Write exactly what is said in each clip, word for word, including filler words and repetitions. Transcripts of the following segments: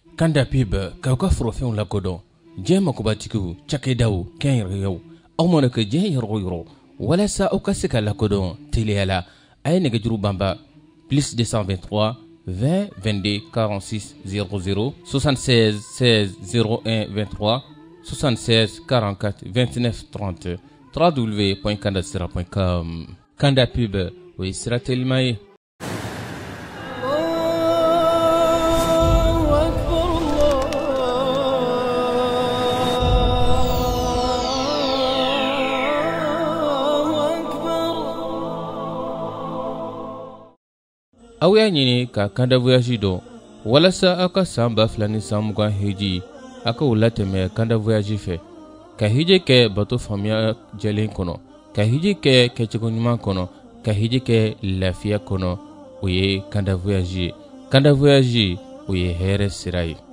Kanda pib k'aw ka forofɛnw lakodɔn diɲɛ makobatigiw cakɛdaw kɛnyɛrɛyew aw mana kɛ diɲɛ yɔrɔ o yɔrɔ walasa aw ka se ka lakodɔn teliya la a ye nɛgɛjuru banba plus deux cent vingt-trois vingt vingt-deux quarante-six zéro zéro soixante-seize seize zéro un vingt-trois soixante-seize quarante-quatre vingt-neuf trente w w w point kanda sira point com. Kanda pib o ye sira telima ye. Aw y'a ɲini ka Kanda Voyage dɔn walasa aw ka san ba fila ni san mugan hiji aw ka o latɛmɛ Kanda Voyage fɛ ka hiji kɛ bato faamuya jɛlen kɔnɔ ka hiji kɛ kɛcogo ɲuman kɔnɔ ka hiji kɛ lafiya kɔnɔ o ye Kanda Voyage ye. Kanda Voyage o ye hɛrɛ sira ye.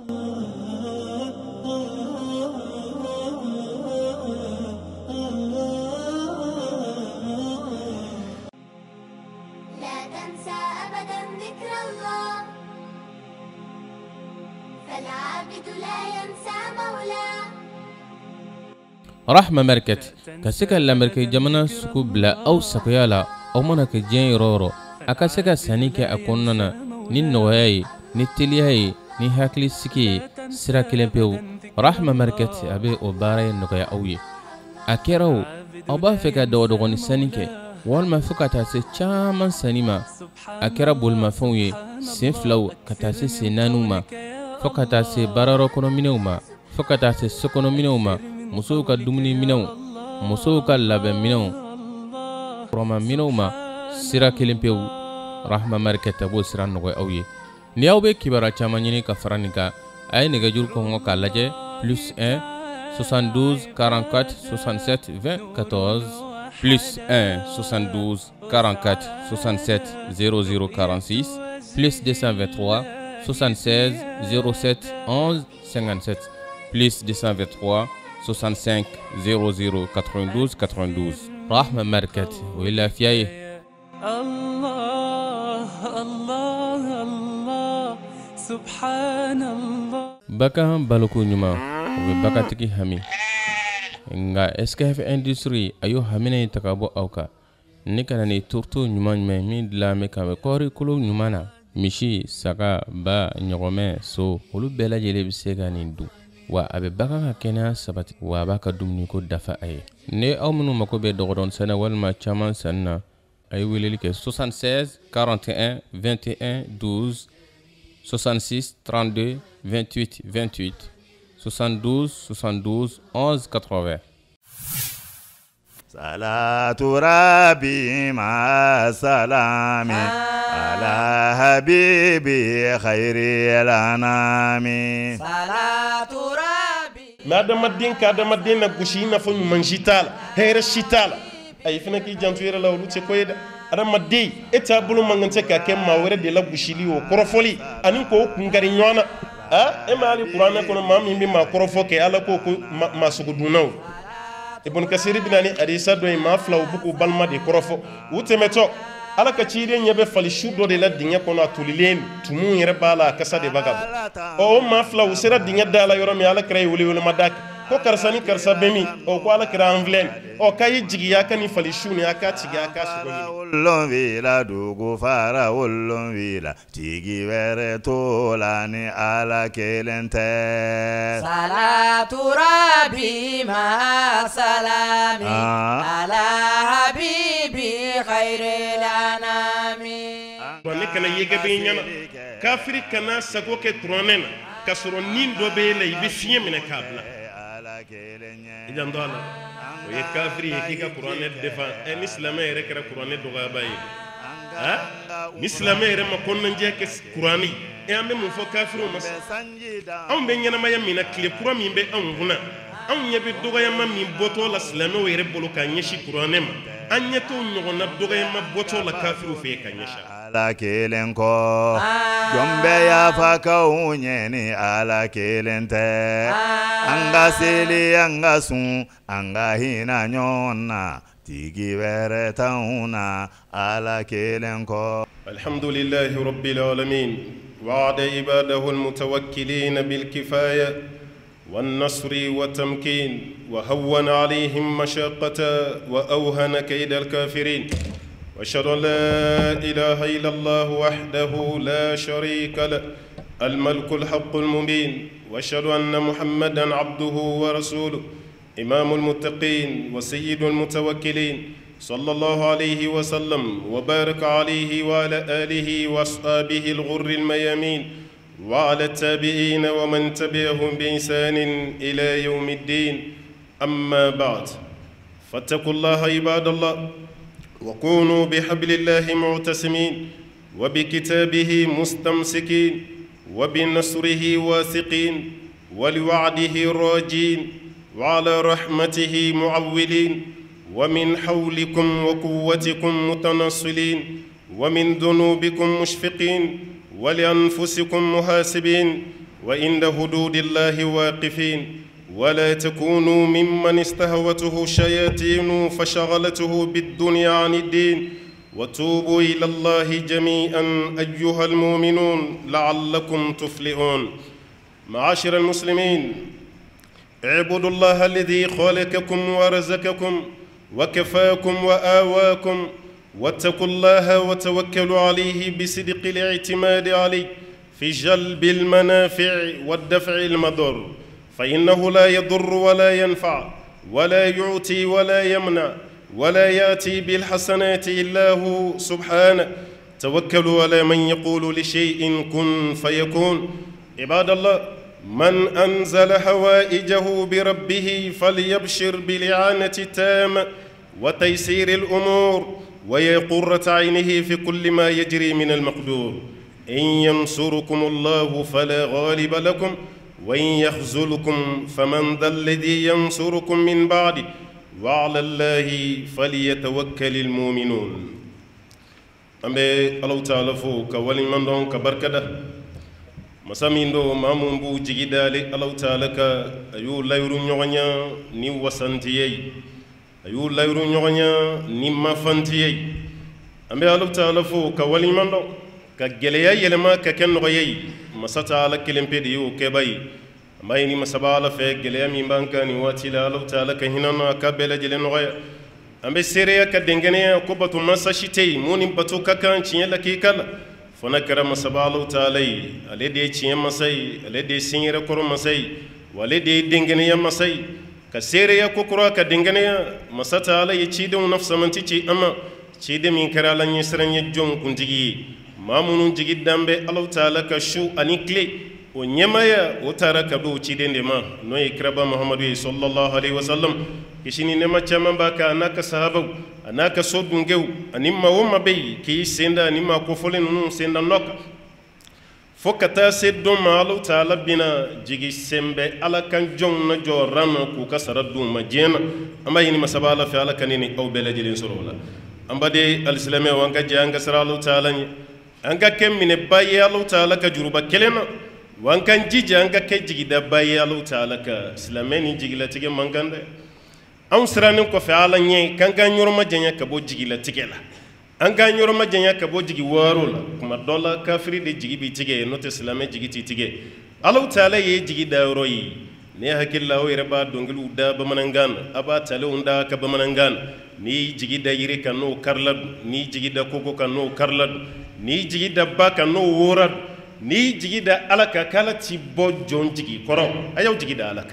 Rahma Market ka se ka lamɛrikɛ jamana sugu bila aw sagoya la aw mana kɛ diɲɛ yɔrɔ yɔrɔ a ka se ka sanni kɛ a kɔnɔna na ni nɔgɔya ye ni teliya ye ni hakili sigi ye sira kelen pewu. Rahma Market a bɛ o baara ye nɔgɔya aw ye. A kɛra o aw b'a fɛ ka dɔgɔdɔgɔni sanni kɛ walima fo ka taa se caman sanni ma a kɛra bolimafɛnw ye sen filaw ka taa se sen naaniw ma fo ka taa se baarayɔrɔ kɔnɔ minɛnw ma fo ka taa se sokɔnɔ minɛnw ma musow ka dumuni minɛnw musow ka labɛn minɛnw kɔrɔma minɛnw ma sira kelen pewu. Rahma Market a b'o sira nɔgɔya aw ye. Ni aw bɛ kibaruya caman ɲini ka fara nin kan a ye nɛgɛjuru kɔngɔ k'a lajɛ plus un soixante-douze quarante-quatre soixante-sept vingt quatorze plus un soixante-douze quarante-quatre soixante-sept zéro zéro quarante-six plus deux cent vingt-trois soixante-seize zéro sept onze cinquante-sept plus deux cent vingt-trois soixante-cinq zéro zéro quatre-vingt-douze quatre-vingt-douze. Rahma Market o ye lafiya ye. Allah Allah Allah subhanallah. Bakan baloko ɲuman o bɛ bakatigi hami nka S K F Industrie a y'o hamina in ta ka bɔ aw kan ni kana ni turuto ɲuman ɲuman min dilan bɛ ka bɛ kɔɔri kolo ɲuman na misi saga ba ɲɔgɔmɛ so olu bɛɛ lajɛlen bɛ se ka nin dun wa a bɛ bagan ka kɛnɛya sabati wa a b'a ka dumuni ko dafa a ye. Ni aw minnu mako bɛ dɔgɔdɔn sɛnɛ walima caman sanni na a ye weleli kɛ soixante-seize quarante et un vingt et un douze soixante-six trente-deux vingt-huit vingt-huit soixante-douze soixante-douze onze quatre-vingts. Salatu Rabbi ma salami ala habibi khairil anami. Salatu Rabbi. Madamaddin kadamaddin na gushi na fo manjitala hera shitala ay fina ki jantu yera lawlu ce koyeda adamaddi eta bulu mangante ka kem ma were de la gushili o korofoli anin ko kungari nyona ah e mali qur'ana kono mam yimbi ma korofo ke ala ko ko ma sugu dunaw ibn kasir binani adisa do ma flaw buku balma de korofo wutemeto ala ka ciide nyebe fali shudo de la dinga kono atulilen tumu yere bala kasa de bagab o ma flaw sera dinga dala yoro mi ala kray wuli wuli madak ko karsani karsa bemi o ko ala kra anvlen o kay jigiya kan fali shuni aka tiga aka sugoni ullon vila dugu fara ullon vila tigi were tolani ala kelente. Salatu Rabbi ma salami ala habibi khairil anami. Bone kana yega be nyana kafiri kana sago ke tronena kasoro nin do be lay be fiye mine kabla idan dola o ye kafiri ye kika qur'ane defa en islamé yere kera qur'ane do ga bayi ha islamé yere ma konnan je ke qur'ani e ambe mun fo kafiru mas on be nyana maya mina kile qur'an min be an huna an yebe do ga yamma min boto la islamé yere bolo ka nyeshi qur'ane ma an yeto nyogona do ga yamma boto la kafiru fe ka nyesha ala kelen ko jombe ya faka unyeni ala kelente anga sili anga sun anga hina nyona tigi were tauna ala kelen ko الحمد لله رب العالمين وعد عباده المتوكلين بالكفاية والنصر والتمكين وهون عليهم مشقة وأوهن كيد الكافرين وأشهد أن لا إله إلا الله وحده لا شريك له الملك الحق المبين وأشهد أن محمدا عبده ورسوله إمام المتقين وسيد المتوكلين صلى الله عليه وسلم وبارك عليه وعلى آله وأصحابه الغر الميامين وعلى التابعين ومن تبعهم بإحسان إلى يوم الدين أما بعد فاتقوا الله عباد الله وكونوا بحبل الله معتصمين وبكتابه مستمسكين وبنصره واثقين ولوعده راجين وعلى رحمته معولين ومن حولكم وقوتكم متنصلين ومن ذنوبكم مشفقين ولأنفسكم محاسبين وعند حدود الله واقفين ولا تكونوا ممن استهوته الشياطين فشغلته بالدنيا عن الدين وتوبوا إلى الله جميعا أيها المؤمنون لعلكم تفلحون. معاشر المسلمين، اعبدوا الله الذي خلقكم ورزقكم وكفاكم وآواكم واتقوا الله وتوكلوا عليه بصدق الاعتماد عليه في جلب المنافع والدفع المضر، فإنه لا يضر ولا ينفع ولا يعطي ولا يمنع ولا يأتي بالحسنات إلا هو سبحانه. توكلوا على من يقول لشيء كن فيكون. عباد الله، من أنزل حوائجه بربه فليبشر بالإعانة التامة وتيسير الأمور وقرة عينه في كل ما يجري من المقدور. إن ينصركم الله فلا غالب لكم وإن يخذلكم فمن ذا الذي ينصركم من بعده وعلى الله فليتوكل المؤمنون. أمبي الله تعالى فوق ولي من دون كبركده masamin do mamun bu jigidale Allah taala ka ayu layru ñoganya ni wasantiyey ayu layru ñoganya ni mafantiyey ambe Allah taala fo ka wali man do ka geleya yelema ka ken no yey masata ala kelempe di yo ke bay may ni masabala fe geleya mi banka ni watila Allah taala ka hinana ka bela jele no ya ambe sereya ka dengene ko batu masashitey moni batu ka kan cinyela ki kala fona kara masaba Allah taala ale de ciyen masai ale de sinyere koro masai wale de dengene ya masai ka sere ya kokoro ka dengene ya masata ala yi ci don nafsa manti ci amma ci de min kara lan yisran ya jon kuntigi mamunu jigi dambe Allah taala ka shu ani kle o nyemaya o tara ka do ci de ma no ikraba muhammadu sallallahu alaihi wasallam kishini ne machama baka anaka sahaba anaka sodungew animma woma bey ki senda animma ko folen nun senda noka fokata seddo ma Allah taala bina jigi sembe ala kan jonna jorana ku kasara dum majena amba yini masabala fi ala kanini aw beladilin sorola amba de alislame wanka janga sara Allah taala ni anga kemmine baye Allah taala ka juruba kelena wankan jiji anga ke jigi da baye Allah taala ka islameni jigi la tige mangande an siranin ko fe ala nye kan ga nyoroma janya ka bo jigi la tige la an ga nyoroma janya ka bo jigi waro la kuma dola kafiri de jigi bi tige no te islame jigi ti tige Allah taala ye jigi da royi ne hakilla o reba dongilu da ba manangan aba tale unda ka ba manangan ni jigi da yiri kan no karlad ni jigi da koko kan no karlad ni jigi da ba kan no worad ni jigi da alaka kala ti bo jon jigi koro ayaw jigi da alaka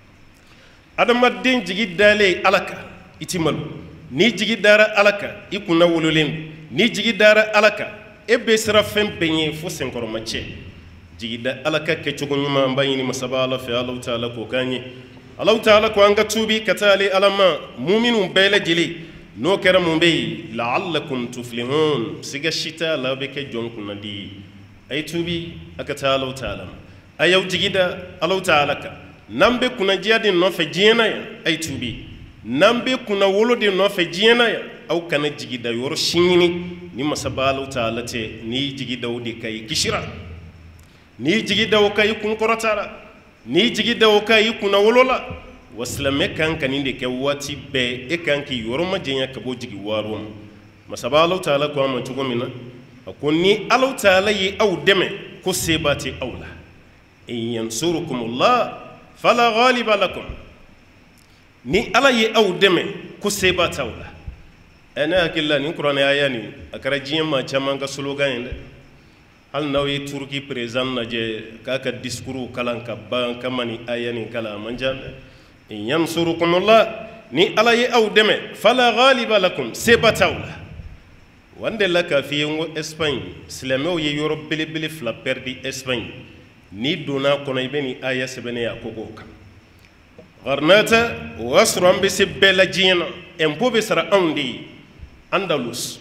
adama den jigi dale alaka itimalu ni jigi dara alaka ikuna wololen ni jigi dara alaka ebe sira fem benye fo senkoro mache jigi da alaka ke chogo nyuma mbayini masabala fi Allah taala ko kanye Allah taala ko anga tubi katali alama mu'minun bela jili no kera mumbe la'allakum tuflihun siga shita la be ke jonku nadi ay tubi akata Allah taala ayaw jigi da Allah taala ka nambe kuna jiyadi no fe jiyena ya ay tubi nambe kuna wolode no fe jiyena ya aw kana jigida yoro shinyini ni masabalu taala te ni jigida wodi kay kishira ni jigida o kay kun korotara ni jigida o kay kuna wolola waslame kan kaninde ke wati be e kan ki yoro ma jenya ka bo jigi warum masabalu taala ko ma tugo mina ko ni Allah ta'ala yi aw deme ko sebati awla in yansurukumullah fala ghaliba lakum ni Allah yi aw deme ko sebati awla ana akilla ni qur'an ayani akara jiyama chama ga slogan inde hal nawi turki president naje kaka diskuru kalanka ban kamani ayani kala manjan in yansurukumullah ni Allah yi aw deme fala ghaliba lakum sebati awla wande laka fi ngo Espagne silameo ye yoro bele bele fla perdi Espagne ni dona kono ibeni aya sebene ya kogo kan garnata wasram bi sibela jina empo be sara andi Andalus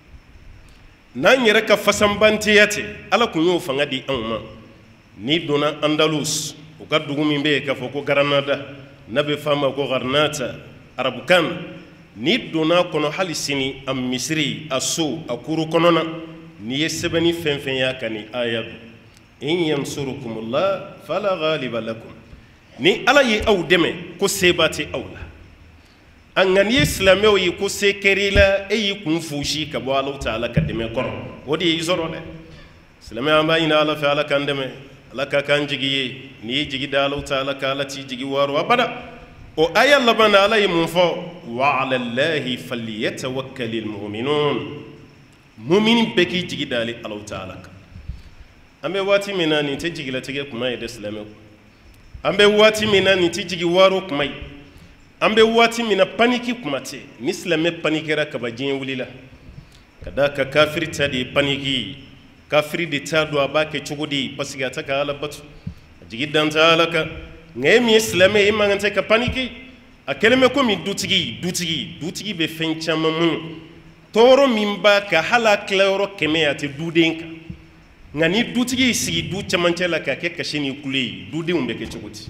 nan yere ka fasambanti yate ala kunyo fanga di anma ni dona Andalus o ka dugumi be ka foko Granada nabe fama ko garnata arabukan ni dona kono hali sini am misri aso akuru konona ni yesebani fenfen ya kani ayadu in yansurukumullah fala ghaliba lakum ni ala yi aw deme ko sebati awla an ngani islameo yi ko sekerila e yi kun fushi ka bo Allah ta'ala ka deme koro wodi yi zoro de islameo amba ina ala fa ala kan deme ala ka kan jigi ni jigi da Allah ta'ala ka ala ti jigi waro abada o aya labana ala yi mun fo wa ala allahi falyatawakkalul mu'minun mu'minin beki jigi dali Allah ta'ala ambe wati mina ni te jigi la tege kuma ide islame ambe wati mina ni te jigi waro kuma ambe wati mina paniki kuma te ni islame panikera ka bajin wulila kada ka kafiri ta di paniki kafiri de ta do abake chugudi pasiga ta ka ala batu jigi dan ta alaka ngemi islame imangante ka paniki a keleme ko mi dutigi dutigi dutigi be fenchama mun toro mimba ka hala klero keme ate dudenka ngani dutigi sigi du chamancela ka ke kashini kulei dude umbe ke chukuti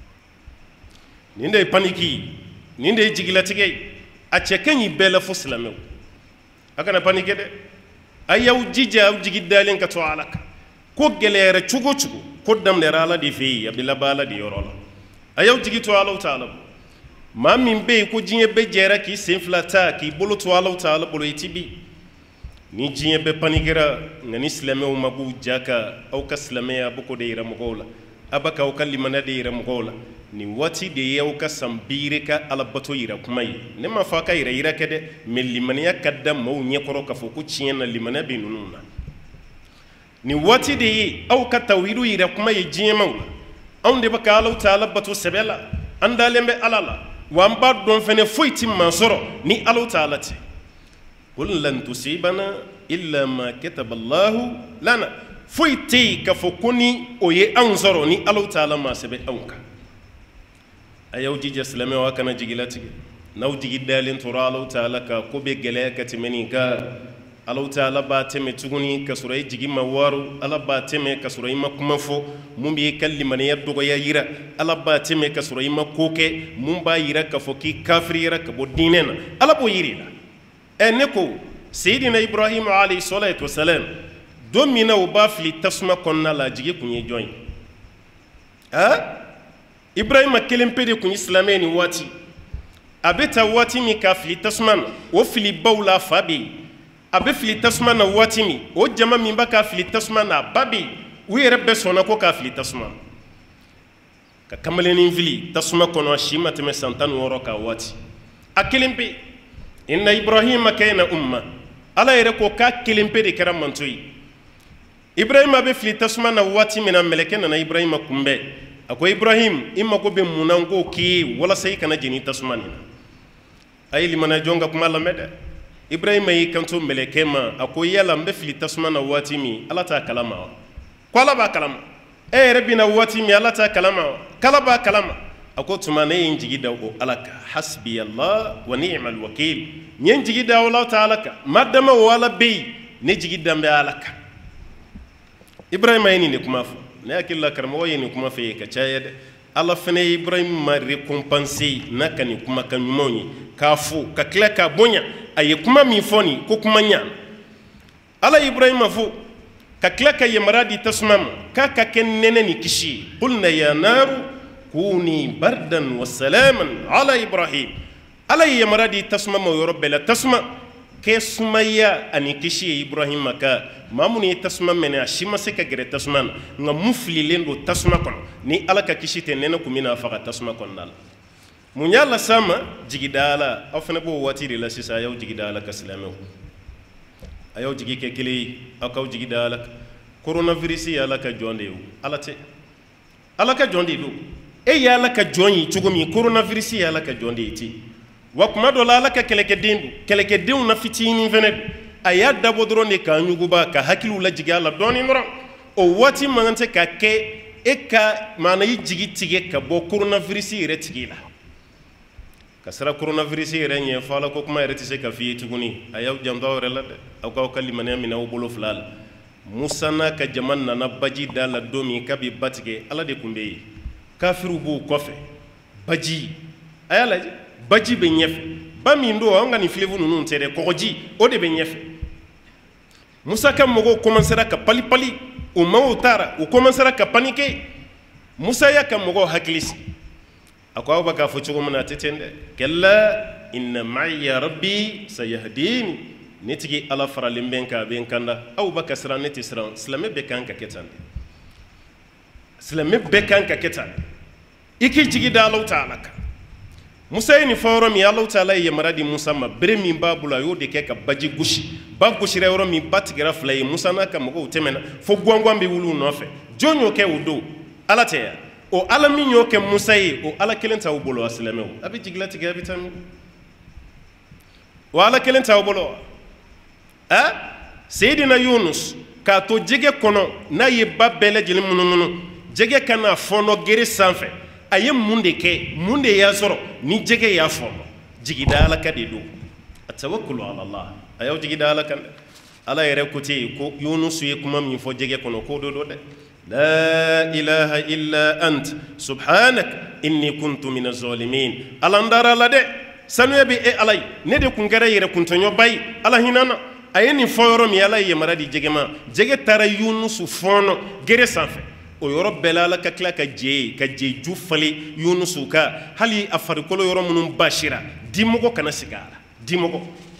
ninde paniki ninde jigila tige a chekenyi bela fo islame akana panike de ayaw jija jigi dalen ka to alaka ko gelere chugo chugo ko damde rala di fi abdilla bala di yorola ayaw jigi to Allah ta'ala ma min be ko jinye be jera ki senflata ki bolo to Allah ta'ala bolo itibi ni jinye be panigera ngani islame o magu jaka au ka islame ya boko de ira mogola abaka o kalimana de ira mogola ni wati de yaw ka sambire ka alabato ira kumai ne ma fa ka ira ira kede mel limaniya kadda maw nyekoro ka fo ko ciena limana be nununa ni wati de au ka tawidu ira kumai jinye mawla on de baka Allah ta'ala bato sebela andalembe alala wamba don fene foyti mansoro ni Allah ta'ala ti qul lan tusibana illa ma kataba Allah lana foyti ka fokuni oye anzoro ni Allah ta'ala ma sebe anka ayaw jiji islame wa kana jigilati naw jigi dalin tura Allah ta'ala ka ko be gele ka timeni ka Allah ta'ala ba teme tuguni ka surai jigi mawaru Allah ba teme ka surai makuma fo mun bi kallimane yaddo ya yira Allah ba teme ka surai makoke mun ba yira ka foki kafirira ka bodinena Allah bo yirila eneko sayyidina Ibrahim alayhi salatu wasalam domina o ba fili tasma konna la jigi kunye join ha Ibrahim kelempede kun islameni wati abeta wati mi ka fili tasman o fili bawla fabi abe fili tasuma na wati mi o jama min ba ka fili tasuma na babi u yɛrɛ bɛ sɔnna ko ka fili tasuma ka kamalenin fili tasuma kɔnɔ a si ma tɛmɛ san tan ni wɔɔrɔ ka wati a kelen pe inna Ibrahima kana umma ala yɛrɛ ko k'a kelen pe de kɛra manto ye Ibrahima bɛ fili tasuma na wati min na mɛlɛkɛ nana Ibrahima kunbɛn a ko Ibrahim i mago bɛ mun na n k'o k'i ye walasa i kana jeni tasuma nin na a ye limana jɔn ka kuma lamɛn dɛ Ibrahima yi kanto meleke ma a ko yala mbe fili tasuma na wati mi ala ta kalama ko ala ba kalama e yɛrɛ bina wati mi ala ta kalama kala ba kalama a ko tuma ne ye n jigi da o ala ka hasbi Allah wa ni'mal wakil n ye n jigi da o ala ta ala ka ma dama o ala bɛ yen ne jigi dan bɛ ala kan Ibrahima ye nin de kuma fɔ ne hakili la karamɔgɔ ye nin kuma fɔ ye ka caya dɛ ala fana ye Ibrahima récompenser n'a ka nin kumakan ɲumanw ye k'a fo ka tila k'a bonya a ye kuma min fɔ nin ko kuma ɲa ala ye Ibrahima fo ka tila ka yamara di tasuma ma k'a ka kɛ nɛnɛ ni kisi ye qulna ya naru kuni bardan wa salaman ala Ibrahim ala ye yamara di tasuma ma o yɔrɔ bɛɛ la tasuma ke sumaya ani kisi Ibrahim maka mamuni tasuma mene ashima se ka gere tasuma nga muflilen do tasuma kono ni ala ka kisi te nena kumina faga tasuma konnal munyala sama jigidala afana bo watiri la sisa yaw jigidala ka islamu ayaw jigi ke kili akaw jigidala coronavirus ya la ka jonde ala te ala ka jonde do e ya la ka joni chugumi coronavirus ya la ka jonde ti wa kuma do la ka keleke dindu keleke dindu na fitini venet aya dabo doro ne ka nyuguba ka hakilu la jigala doni noro o wati manante ka ke e ka mana yi jigi tige ka bo coronavirus yere tigila kasara coronavirus yere nye fala ko kuma yere tise ka fiye tuguni aya jamdo wore la de akaw kalimane mina o bolo fulal musana ka jaman na baji dala domi kabi batige ala de kumbe kafiru bu kofe baji aya la baji be ñefe bami ndo nga ni flevu nunu tere kogoji o de be ñefe musa kam mogo commencera ka pali pali o mawtara o commencera ka paniquer musa ya kam mogo haklis akwa baka fo chugo mona tetende kella inna ma'iya rabbi sayahdini nitigi ala faralim benka ben kanda aw baka sra neti sra islame be kanka ketande islame be kanka ketande iki jigi dalaw ta'ala musa ni fawro mi Allah taala ye maradi musa ma bere min babula yo de ke ka baji gushi ba gushi rewro mi batigira flay musa na ka mo temena fo gwangwam be wulu no fe jonyo ke wudo ala te o ala mi nyo ke musa yi o ala kelenta wo bolo aslame o abi jiglati ga bitam o ala kelenta wo bolo ha sayidina yunus ka to jege kono na ye babele jili mununu jege kana fono gere sanfe aye munde ke munde ya soro ni jege ya fono jigida ala kadi do atawakkulu ala allah ayo jigida ala kan ala yere kuti ko yunus ye kuma mi fo jege kono ko do do de la ilaha illa ant subhanak inni kuntu minaz zalimin ala ndara la de sanu bi e alay ne de kun gara yere kun tonyo bay ala hinana ayeni foyoro mi ala ye maradi jege ma jege tara yunus fono gere sanfe o yoro belala ka kla ka je ka je ju fali yunusu ka hali afarikolo yoro munum bashira dimogo kana sigara dimogo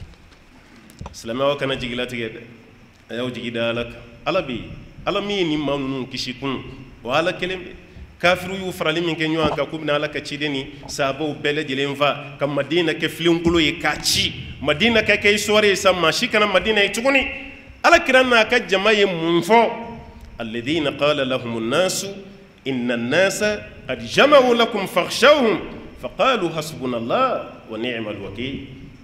salama wa kana jigilati gede ayaw jigida alak alabi alami ni mamnun kishikun wala kelembe kafiru yu farali min ke nyoan ka kubna alaka chideni sabo bele jelenva kam madina ke flinkulo ye kachi madina ka kay sore samma shikana madina e tuguni ala kiranna ka jamaye munfo الذين قال لهم الناس إن الناس قد جمعوا لكم فاخشوهم فقالوا حسبنا الله ونعم الوكيل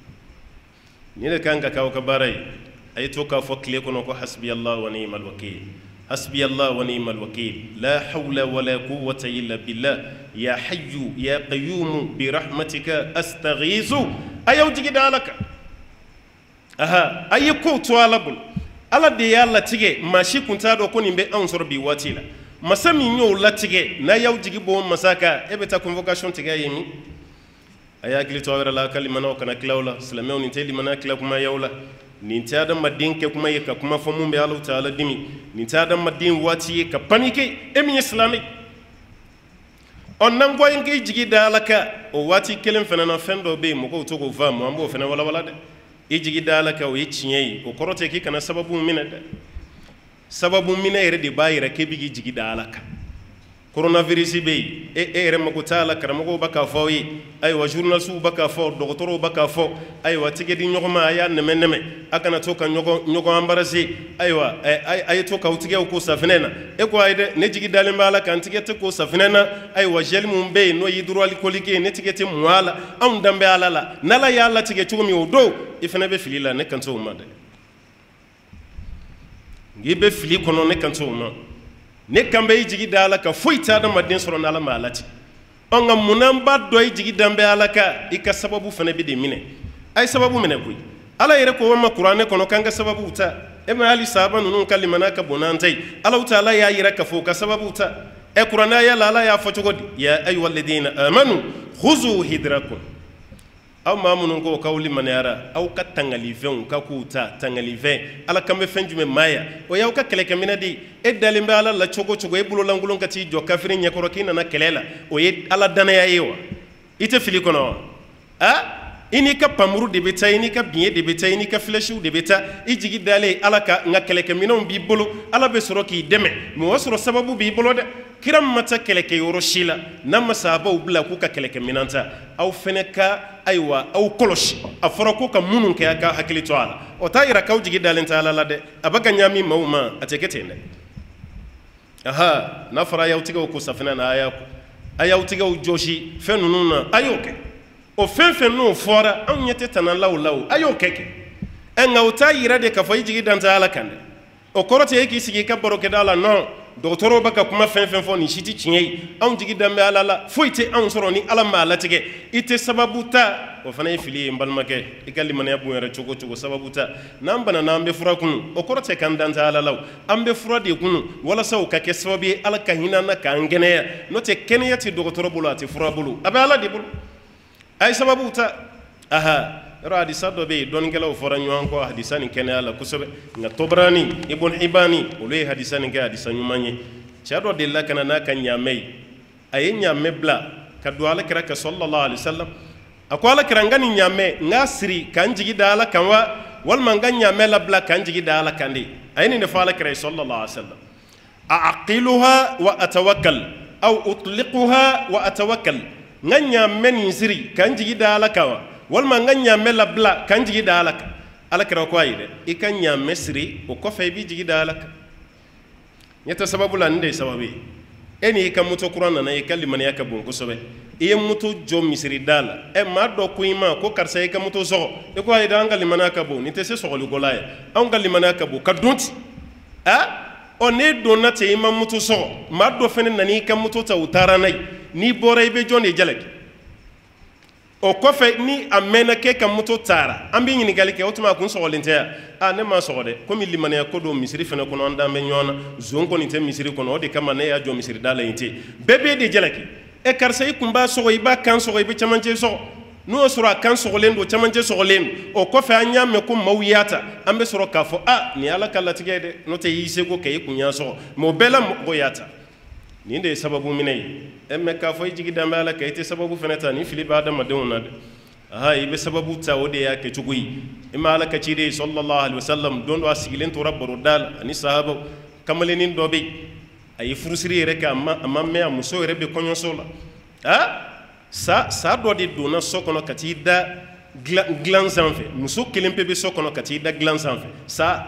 نيل كان كاو كباري أي توكا فوكليكون وكو حسبي الله ونعم الوكيل حسبي الله ونعم الوكيل لا حول ولا قوة إلا بالله يا حي يا قيوم برحمتك أستغيث أيو جيدا لك أها أي كوتو على ala de ya latige mashi kunta do ko nimbe an soro bi watila masami nyo latige na yaw jigi bo masaka ebeta convocation tiga yemi aya gili to wala la kalimana kana klawla salamaw ni teli mana kla kuma yawla ni tada madin ke kuma yeka kuma fo mumbe Allah taala dimi ni tada madin wati ka panike emi islamique on nango ngi jigi dalaka o wati kelen fenana fendo be mo ko to ko va mo ambo fena wala wala de ijigi dalaka o yiciyei o korote ki kana sababu mina de sababu mina ere de bayira ke bigi jigi dalaka coronavirus be e ere mako taala karamo baka fawyi ay wa journal su baka faw docteur baka faw ay wa tige di nyogoma ya neme neme akana to ka nyogo nyogo ambarasi ay wa ay ay to ka utige ko safinena e ko ayde ne jigi dalimba ala kan tige te ko safinena ay wa gel mum be no yidro alcoolique ne tige te mwala am dambe ala la nala ya alla tige chugumi o do ifene be filila ne kan to umade ngibe fili kono ne kan to umade ne kambe jigi dala ka foita da madin soro na la malati onga munamba doy jigi dambe alaka ika sababu fane bi de mine ay sababu mine kuy ala yere ko wama qur'ane kono kanga sababu ta e ma ali sahaba nunu kalimana ka bonantay ala taala ya yira ka fo ka sababu ta e qur'ana ya la la ya fo chogodi ya ayyuhalladhina amanu khuzu hidrakum aw mamunun ko kawli manara aw ka tangali fen ka kuta tangali fen ala kambe fenjume maya o yaw ka kele kamina di e dalimbe ala la chogo chogo e bulo langulon ka ti jo kafiri nyakoro kina na kelela o ye ala dana ya yewa ite fili kono a ini ka pamuru de beta ini ka biye de beta ini ka fleshu de beta i jigi dale ala ka nga keleke minon bi bolo ala be soro ki deme mo wasoro sababu bi bolo de kiram mata keleke yoro shila namma sahaba ubla ku ka keleke minanta aw feneka aywa aw koloshi afara ko ka munun ke aka hakili to ala o tayira kaw jigi dalen ta ala de abaka nyami mawma atekete ne aha nafara yawtiga ko safina na ayako ayawtiga joshi fenununa ayoke o fen fen no fora an yete tanan law law ayo keke en ngawta yira de ka fayi jigi danta ala kande o korote yeki sigi ka baro ke dala non doktoro baka kuma fen fen fo ni shiti chinyei an jigi dambe ala la foite an soro ni ala ma ala tige ite sababuta o fana fili mbalmake ikali man yabu yara chogo chogo sababuta namba na nambe fura kunu o korote kan danta ala law ambe fura de kunu wala saw ka ke sababi ala ka hinana ka ngene no te keniyati doktoro bulu ati fura bulu abe ala de bulu ay sababu ta aha ro hadisa do be don gelaw fora nyuan ko hadisa ni kene ala kusobe nga tobrani ibn hibani ole hadisa ni ga hadisa nyumanye chado de la kana na kan nyamei ay nyame bla ka do ala kira ka sallallahu alaihi wasallam akwala kira ngani nyame ngasri kan jigi dala kanwa wal manga nyame la bla kan jigi dala kandi ay ni ne fala kira sallallahu alaihi wasallam aqiluha wa atawakkal aw utliquha wa atawakkal nganya men siri kan jigi dala kawa wal ma nganya mela bla kan jigi dala ka ala kira ko ayide ikanya mesri o ko fe bi jigi dala ka nyata sababu la ndey sababi eni ka muto qur'an na e kalli man yaka bon ko sobe e muto jo misri dala e ma do ko ima ko karsa e ka muto so e ko ayida angali manaka bo ni te se so ko golaye angali manaka bo ka dunti ha on e donate ima muto so ma do fene nani ka muto ta utara nay ni bora ibe jone jalaki o kofe ni amena ke kam muto tara ambi ni galike otuma kun so wolente a ne ma so de komi limane ya kodo misiri fene kono anda me nyona zonko ni te misiri kono de kama ne ya jo misiri dala yinte bebe de jalaki e karsa ikumba so iba kan so ibe chamanje so no sura kan so lendo chamanje so lendo o kofe anya me ko mawiyata ambe soro kafo a ni ala kala tigede no te yise ko kay kunya so mo bela mo yata ninde sababu minay emme ka fo jigi dambe ala kayte sababu fenata ni fili ba dama dewna aha ibe sababu ta wode ya ke tuguyi imma ala ka cide sallallahu alaihi wasallam don wa sigilen to rabbaru dal ani sahaba kamalenin dobe ay furusiri reka amma amma me amuso rebe konyo sola ha sa sa do de dona sokono kati da glan sanfe muso kelempe be sokono kati da glan sanfe sa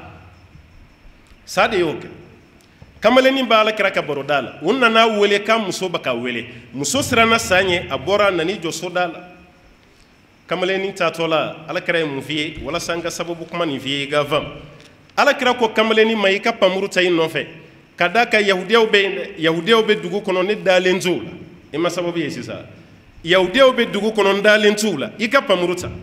sa de yoke kamaleni bala kira ka baro dala wonna na wele kam muso baka wele muso sirana sanye abora nani jo sodala kamaleni tatola ala kira mu fiye wala sanga sababu kuma ni fiye ga vam ala kira ko kamaleni mai ka pamuru tay no fe kada ka yahudiyaw be yahudiyaw be dugu kono ne dalen zula e ma sababu yesi sa yahudiyaw be dugu kono dalen zula ika pamuru ta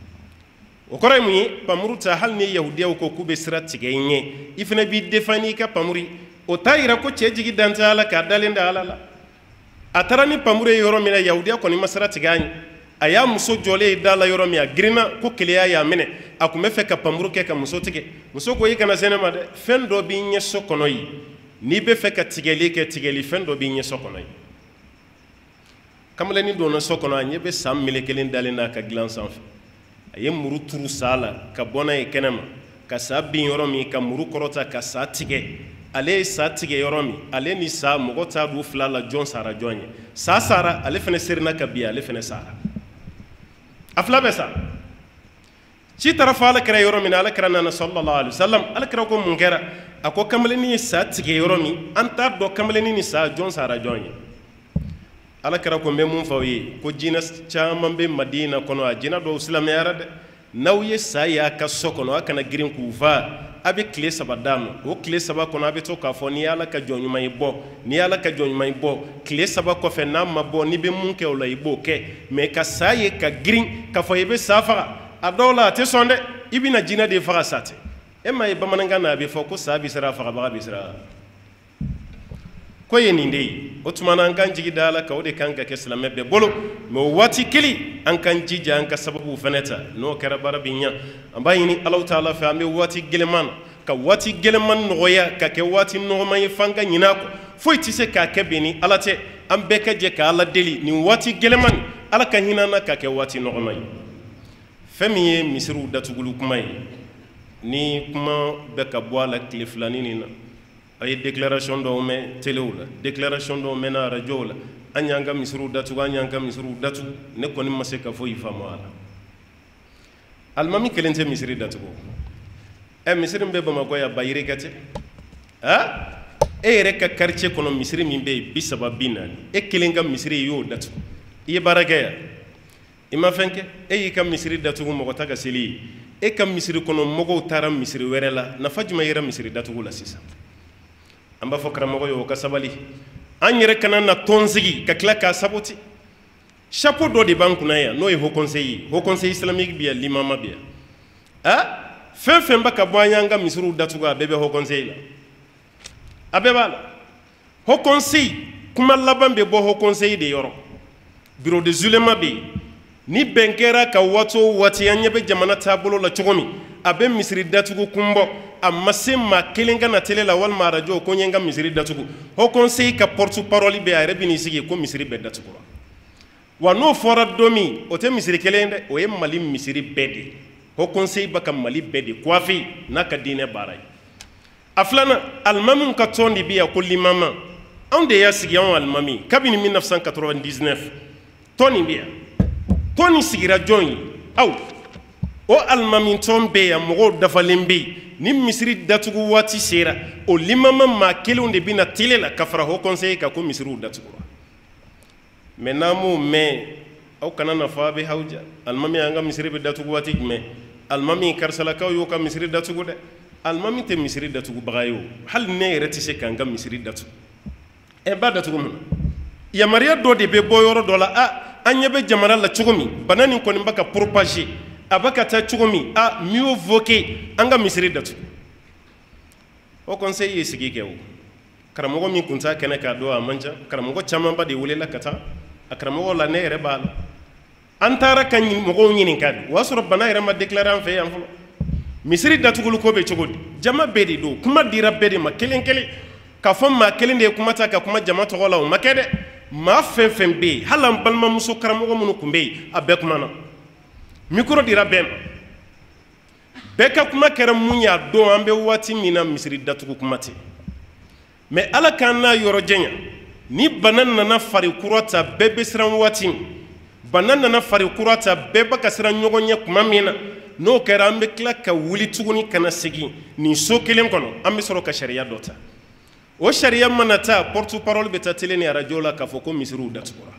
o koray mu pamuru ta hal ne yahudiyaw ko kube sirat tigenye ifna bi defani ka pamuri o tayira ko cejigi danta ala ka dalenda ala la atarani pamure yoro mina yahudiya ko ni masarati gani aya muso jole dala yoro mi agrina ko kiliya ya mine akume fe ka pamuru ke ka muso tige muso ko yikana senema de fendo bi nyeso kono yi ni be fe ka tigeli ke tigeli fendo bi nyeso kono yi kamale ni dona sokono anye be sam mile kelen dalenda ka glan sanf aye muru turu sala ka bona e kenema ka sabbi yoro mi ka muru korota ka sa tige ale sa tige yoromi ale ni sa mogo ta du flala jon sara jonye sa sara ale fene serna kabia ale fene sara afla be sa ci tarafa ala kra yoromi ala kra na sallallahu alaihi wasallam ala kra ko mungera ako kamale ni sa tige yoromi anta do kamale ni sa jon sara jonye ala kra ko me mun fawi ko jina chama be madina kono ajina do islam yarade nawye sa ya ka sokono akana girin kufa abe kile saba dano o kile saba kono abe to ka fo ni ala ka jonyuma ibo ni ala ka jonyuma ibo kile saba ko fe na mabo ni be munke o la ibo ke me ka saye ka green ka fo yebe safa adola te sonde ibina jina de fara sate e may ba mananga na be fo ko sabi sara fara ba be sara ko yeni ndey o tumana an kan jigi dala ka o de kan ka ke islam be bolo mo wati kili an kan jija an ka sababu feneta no kara barabinya ambayini allah taala fa me wati geleman ka wati geleman noya ka ke wati no may fanga nyinako foi ti se ka ke beni alate am be ka je ka ala deli ni wati geleman ala ka hinana ka ke wati no may fɛn min ye misiriw datugulu kuma ye ni kuma bɛ ka bɔ a la tile filanin nin na a ye déclaration dɔw mɛn téléw la déclaration dɔw mɛnna radiow la an y'an ka misiriw datugu an y'an ka misiriw datugu ne kɔni ma se ka foyi faamu a la alimami kelen tɛ misiri datugu ɛ misiri min bɛ bamakɔ yan bayiri kɛ tɛ ah e yɛrɛ ka quartier kɔnɔ misiri min bɛ yen bi saba bi naani e kelen ka misiri y'o datugu i ye baara kɛ yan i ma fɛn kɛ e y'i ka misiri datugu mɔgɔ ta ka seli ye e ka misiri kɔnɔ mɔgɔw taara misiri wɛrɛ la nafa jumɛn yɛrɛ misiri datugu la sisan an b'a fɔ karamɔgɔ ye o ka sabali an yɛrɛ kana na tɔn sigi ka tila k'a saboti chapeau dɔ de b'an kunna yan n'o ye haut conseil ye haut conseil islamique bɛ yan limama bɛ yan ah fɛn fɛn bɛ ka bɔ an y'an ka misiriw datugu a bɛɛ bɛ haut conseil la a bɛɛ b'a la haut conseil kuma laban bɛ bɔ haut conseil de yɔrɔ bureau de zulema bɛ yen ni bɛn kɛra ka waati o waati an ɲɛ bɛ jamana taabolo la cogo min a bɛ misiri datugu kun bɔ a ma se maa kelen ka na télé la walima arajo ko n ye n ka misiri datugu haut conseil ka porte parole bɛ a yɛrɛ bɛ n'i sigi ko misiri bɛɛ datugura wa n'o fɔra don min o tɛ misiri kelen dɛ o ye mali misiri bɛɛ de haut conseil bɛ ka mali bɛɛ de coiffé n'a ka diinɛ baara ye a filanan alimamiw ka tɔn de bɛ yan ko limama anw de y'a sigi anw alimami kabini mille neuf cent quatre-vingt-dix-neuf tɔn nin bɛ yan tɔn nin sigira jɔn ye aw o alimami tɔn bɛ yan mɔgɔw dafalen bɛ yen ni misiri datugu waati sera o limama maa kelenw de bɛ na télé la ka fara haut conseil kan ko misiriw datugura mɛ n'an m'o mɛn aw kana na fɔ a bɛ hawuja alimami y'an ka misiri bɛ datugu waati jumɛn alimami karisalakaw y'o ka misiri datugu dɛ alimami tɛ misiri datugubaga ye o hali ne yɛrɛ tɛ se k'an ka misiri datugu ɛ b'a datugu mun na yamaruya dɔ de bɛ bɔ yɔrɔ dɔ la a an ɲɛ bɛ jamana la cogo min bana nin kɔni bɛ ka propager a bɛ ka taa cogo min a mieux vaut que an ka misiri datugu o conseil ye sigi kɛ o karamɔgɔ min kun t'a kɛnɛ k'a dɔn a man ca karamɔgɔ camanba de welela ka taa a karamɔgɔ la ne yɛrɛ b'a la an taara ka mɔgɔw ɲininka de o y'a sɔrɔ bana yɛrɛ ma déclarer an fɛ yan fɔlɔ misiri datugulu ko bɛ cogo di jama bɛɛ de don kuma dira bɛɛ de ma kelen kelen k'a fɔ maa kelen de ye kuma ta ka kuma jama tɔgɔ la o ma kɛ dɛ maa fɛn fɛn bɛ yen hali an balimamuso karamɔgɔ minnu tun bɛ yen a bɛɛ kumana micro dira bɛɛ ma bɛɛ ka kuma kɛra mun y'a dɔn an bɛ waati min na misiri datugu kuma tɛ mɛ ala k'an n'a yɔrɔ janya ni bana nana fari kura ta bɛɛ bɛ siran waati min bana nana fari kura ta bɛɛ bɛ ka siran ɲɔgɔn ɲɛ kuma min na n'o kɛra an bɛ tila ka wuli tuguni ka na segin nin so kelen kɔnɔ an bɛ sɔrɔ ka sariya dɔ ta o sariya mana taa porte parole bɛ taa télé ni arajo la k'a fɔ ko misiriw datugura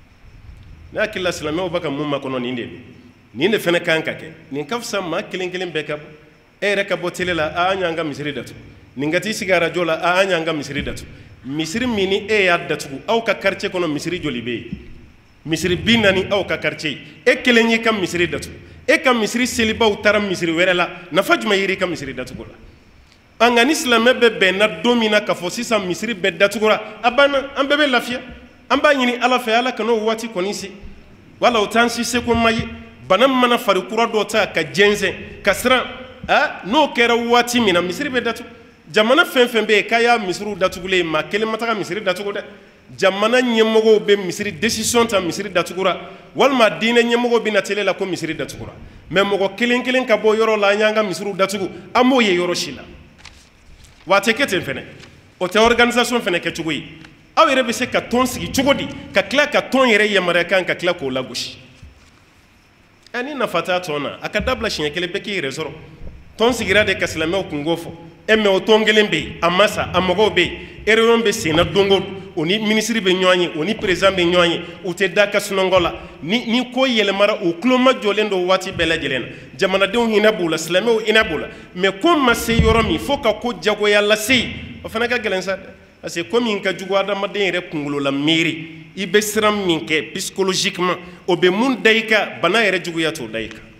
ne hakili la silamɛw bɛ ka mun makɔnɔ nin de don nin de fana kan ka kɛ nin ka fisa maa kelen kelen bɛɛ ka bɔ e yɛrɛ ka bɔ télé la a an y'an ka misiri datugu nin ka t'i sigi arajo la a an y'an ka misiri datugu misiri min ni e y'a datugu aw ka quartier kɔnɔ misiri joli bɛ yen misiri bi naani aw ka quartier e kelen y'i ka misiri datugu e ka misiri selibaw taara misiri wɛrɛ la nafa jumɛn yeri ka misiri datugu la an nka ni silamɛ bɛ bɛn na don min na k'a fɔ sisan misiri bɛɛ datugura a banna an bɛɛ bɛ lafiya an b'a ɲini ala fɛ ala kan'o waati kɔni se wala o t'an si seko ma ye bana min mana fari kura dɔ ta ka jɛnsɛn ka siran a n'o kɛra waati min na misiri bɛ datugu jamana fɛn fɛn bɛ yen k'a y'a misiriw datugulen maa kelen ma taga misiri datugu dɛ jamana ɲɛmɔgɔw bɛ misiri décision ta misiri datugura walima diinɛ ɲɛmɔgɔw bɛ na télé la ko misiri datugura mɛ mɔgɔ kelen kelen ka bɔ yɔrɔ la an y'an ka misiriw datugu an m'o ye yɔrɔ si la wa a tɛ kɛ ten fɛnɛ o tɛ organisation fɛnɛ kɛ cogo ye aw yɛrɛ bɛ se ka tɔn sigi cogo di ka tila ka tɔn yɛrɛ yamaruya kan ka tila k'o lagosi ɛ ni nafa t'a tɔn na a ka dabila siɲɛ kelen bɛɛ k'i yɛrɛ sɔrɔ tɔn sigira de ka silamɛw kungo fɔ ɛ mɛ o tɔn kelen bɛ yen a ma sa a mɔgɔw bɛ yen réunion bɛ sen na don o don o ni minisiri bɛ ɲɔgɔn ye o ni président bɛ ɲɔgɔn ye u tɛ da ka sunɔgɔ la ni ni ko yɛlɛmara o tulo ma jɔlen don waati bɛɛ lajɛlen na jamanadenw hinɛ b'u la silamɛw hinɛ b'u la mɛ ko ma se yɔrɔ min fo ka ko jagoya lase yen o fana ka gɛlɛn sa dɛ parce que ko min ka jugu adamaden yɛrɛ kunkolo la miiri i bɛ siran min kɛ psychologiquement o bɛ mun da i kan bana yɛrɛ juguya t'o da i kan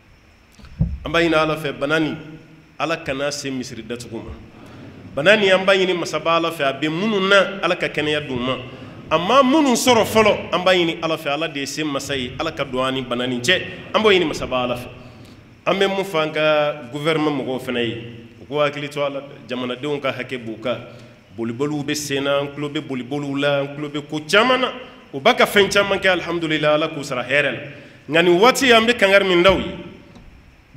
an b'a ɲini ala fɛ bana nin ala kana se misiri datugu ma bana nin an b'a ɲini masaba ala fɛ a bɛ minnu na ala ka kɛnɛya d'u ma a ma minnu sɔrɔ fɔlɔ an b'a ɲini ala fɛ ala de ye se masa ye ala ka don an ni bana nin cɛ an b'o ɲini masaba ala fɛ an bɛ mun fɔ an ka gouvernement mɔgɔw fana ye u k'u hakili to a la jamanadenw ka hakɛ b'u kan boliboliw bɛ sen na an tulo bɛ boliboliw la an tulo bɛ ko caman na u b'a ka fɛn caman kɛ alihamudulila ala k'u sara hɛrɛ la nka nin waati an bɛ kangari min da u ye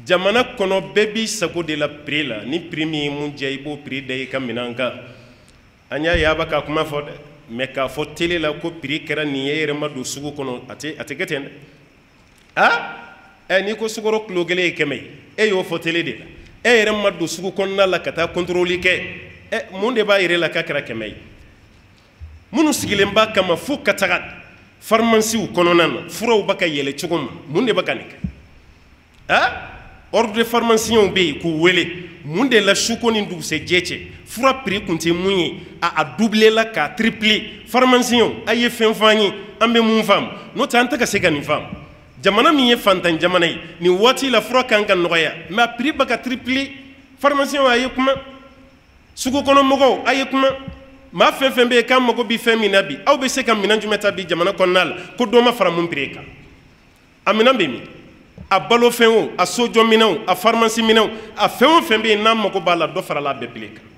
jamana kono bebi sago de la prix la ni primi mun je ibo prix de kaminanga anya yaba ka kuma fo de me ka fo tele la ko prix kera ni yere ma do sugu kono ate ate geten ah e ni ko sugoro klogele kemay e yo fo tele de e yere ma do sugu kono la kata contrôler ke e mun de ba yere la ka kera kemay munu sigilen ba kama fu katagat pharmacie kono nan furaw baka yele cugum mun de baka nik ah ordre de pharmacien be ku wele mun de la shuko ni ndu se jeche fura prix kunti munyi a a doubler la ka tripler pharmacien aye fen fanyi ambe mun fam no tanta ka se kan fam jamana mi ye fantan jamana yi ni wati la fura kan kan noya ma prix baka tripler pharmacien aye kuma suko kono mogo aye kuma ma fen fen be kam mogo bi fen minabi aw be se kam minan jumeta bi jamana konnal ko do ma fara mun prix ka amina be mi a balo fen o a sojo minɛnw a pharmacie minɛnw a fɛn o fɛn bɛ yen n'an mago b'a la dɔ farala a bɛɛ pile kan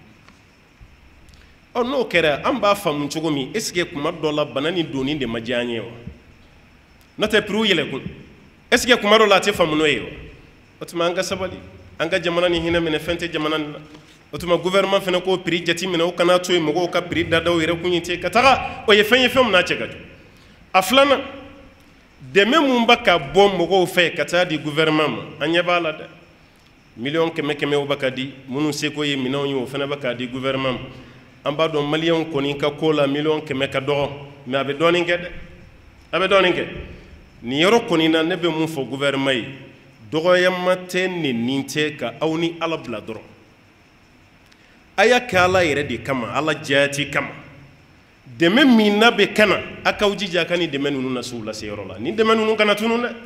ɔ n'o kɛra an b'a faamu cogo min est ce que kuma dɔ la bana ni donni de ma diya an ye wa n'o tɛ prix yɛlɛkun est ce que kuma dɔ la a tɛ faamu n'o ye wa o tuma an ka sabali an ka jamana ni hinɛ minɛ fɛn tɛ jamana nin na o tuma gouvernement fana k'o prix jate minɛ o kana to yen mɔgɔw ka prix dadaw yɛrɛ kun ye ten ka taga o ye fɛn ye fɛn min n'a cɛ ka jugu a filanan dɛmɛ mun bɛ ka bɔ mɔgɔw fɛ ka taa di gouvernement ma an ɲɛ b'a la dɛ miliyɔn kɛmɛ kɛmɛw bɛ ka di minnu seko ye minɛnw ye o fana bɛ ka di gouvernement ma an b'a dɔn maliyɛnw kɔni ka ko la miliyɔn kɛmɛ ka dɔgɔ mɛ a bɛ dɔɔnin kɛ dɛ a bɛ dɔɔnin kɛ nin yɔrɔ kɔni na ne bɛ mun fɔ gouvernement ye dɔgɔyama tɛ nɛni tɛ ka aw ni ala bila dɔrɔn a y'a kɛ ala yɛrɛ de kama ala jati kama dɛmɛ min n'a bɛ kana a k'aw jija a ka nin dɛmɛ ninnu lase u lase yɔrɔ la nin dɛmɛ ninnu kana tunun dɛ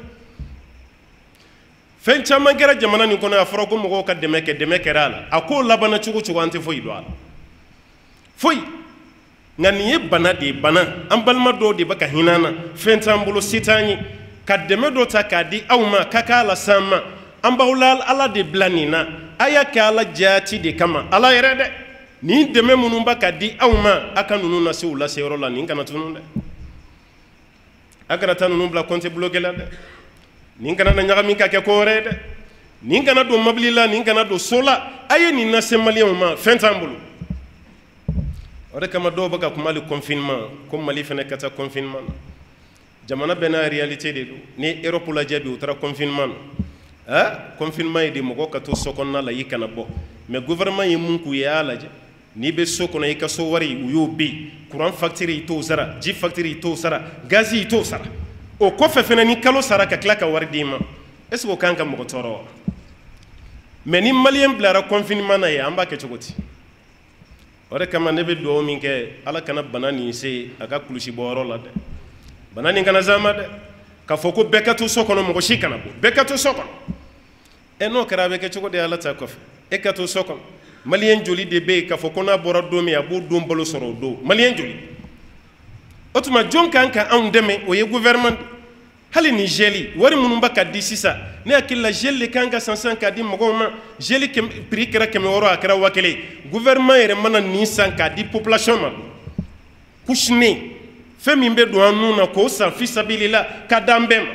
fɛn caman kɛra jamana nin kɔnɔ a fɔra ko mɔgɔw ka dɛmɛ kɛ dɛmɛ kɛra a la a k'o labanna cogo cogo an tɛ foyi dɔn a la foyi nka nin ye bana de ye bana an balima dɔw de bɛ ka hinɛ an na fɛn t'an bolo se t'an ye ka dɛmɛ dɔ ta k'a di aw ma ka k'a la s'an ma an b'aw la ala de bila nin na a y'a kɛ ala jaati de kama ala yɛrɛ dɛ nin dɛmɛ minnu bɛ ka di aw ma a ka ninnu lase u lase yɔrɔ la nin kana tunun dɛ a kana taa ninnu bila compte bloqué la dɛ nin kana na ɲagami ka kɛ ko wɛrɛ ye dɛ nin kana don mobili la nin kana don so la a ye nin lase maliyɛnw ma fɛn t'an bolo o de kama dɔw bɛ ka kuma hali confinement ko mali fana ka taa confinement na jamana bɛɛ n'a réalité de don ni Europe lajɛ bi u taara confinement na ah confinement ye de mɔgɔ ka to so kɔnɔna la i kana bɔ mais gouvernement ye mun k'u ye a y'a lajɛ n'i bɛ so kɔnɔ i ka so wari u y'o bi courant facture i t'o sara ji facture i t'o sara gaz i t'o sara o kɔfɛ fana ni kalo sara ka tila ka wari d'i ma est ce que o kan ka mɔgɔ tɔɔrɔ wa mais ni maliyɛn bilara confinement na ye an b'a kɛ cogo di o de kama ne bɛ dugawu min kɛ ala kana bana nin se a ka kulusi bɔyɔrɔ la dɛ bana nin kana zan ma dɛ k'a fɔ ko bɛɛ ka to so kɔnɔ mɔgɔ si kana bɔ bɛɛ ka to so kɔnɔ e n'o kɛra a bɛ kɛ cogo di ala ta kɔfɛ e ka to so kɔnɔ maliyɛn joli de bɛ yen k'a fɔ ko n'a bɔra don min a b'o don balo sɔrɔ o don maliyɛn joli o tuma jɔn kan ka anw dɛmɛ o ye gouvernement hali ni gel wari minnu bɛ ka di sisan ne hakili la gel de kan ka san san k'a di mɔgɔw ma gel prix kɛra kɛmɛ wɔɔrɔ a kɛra wa kelen gouvernement yɛrɛ mana nin san k'a di population ma couche-nez fɛn min bɛ don an nun na k'o san fisabilila k'a d'an bɛɛ ma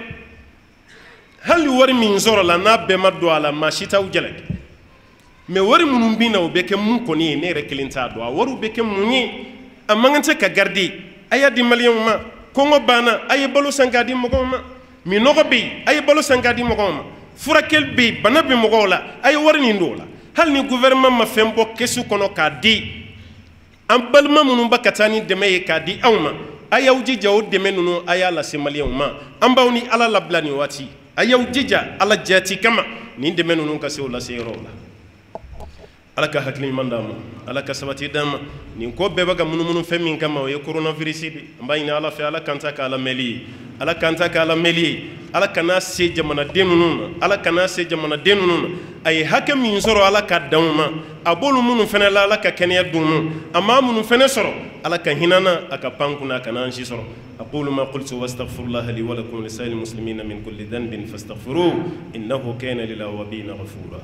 hali wari min sɔrɔ la n'a bɛɛ ma don a la maa si t'aw jalaki mais wari minnu bɛ na o bɛ kɛ mun kɔni ye ne yɛrɛ kelen t'a dɔn a wariw bɛ kɛ mun ye a man kan tɛ ka garder a y'a di maliyɛnw ma kɔngɔ banna a ye balo san k'a di mɔgɔw ma minɔgɔ bɛ yen a ye balo san k'a di mɔgɔw ma furakɛli bɛ yen bana bɛ mɔgɔw la a ye wari nin don o la hali ni gouvernement ma fɛn bɔ kɛsu kɔnɔ k'a di an balima minnu bɛ ka taa ni dɛmɛ ye k'a di anw ma a y'aw jija o dɛmɛ ninnu a y'a lase maliyɛnw ma an b'aw ni ala labila nin waati a y'aw jija ala jati kama nin dɛmɛ ninnu ka se o lase yɔrɔw la ala ka hakili ɲuman d'an ma ala ka sabati d'an ma nin ko bɛɛ bɛ ka munumunu fɛn min kama o ye coronavirus de an b'a ɲini ala fɛ ala kan ta k'a lamɛnli ye ala kan ta k'a lamɛnli ye ala kana se jamanaden ninnu ma ala kana se jamanaden ninnu ma a ye hakɛ min sɔrɔ ala ka dan ma a b'olu minnu fana la ala ka kɛnɛya d'u ma a maa minnu fana sɔrɔ ala ka hinana a ka pan kunna a kana an si sɔrɔ أقول ما قلت واستغفر الله لي ولكم ولسائر المسلمين من كل ذنب فاستغفروه إنه كان للأوابين غفورا